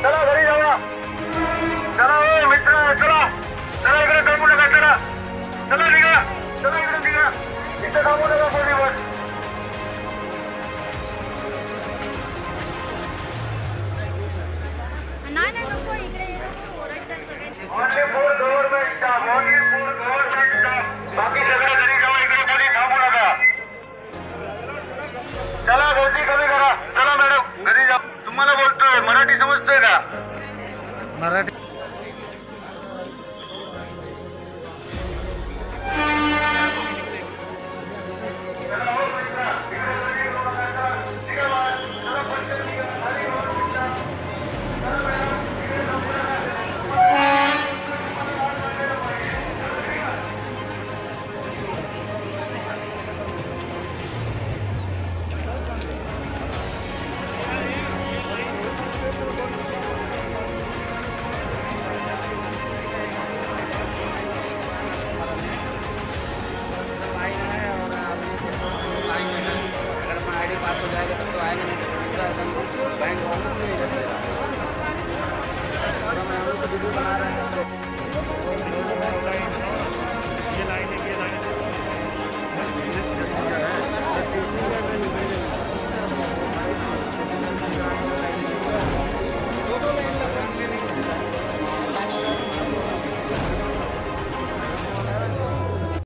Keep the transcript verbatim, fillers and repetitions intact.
चला घरी जाऊया. चला हो मित्र, चला चला इकडे थांबू नका. चला चला निघा, चला इकडे निघा. इथे थांबू नका कोणी बस. नाही नाही नको इकडे ओरडतात सगळे. Only for government staff, only for government staff. बाकी सगळे घरी जावा, इकडे कोणी थांबू नका. चला गर्दी कमी करा. चला मॅडम घरी जा. तुम्हाला बोलतोय, मराठी समजतोय का? मराठी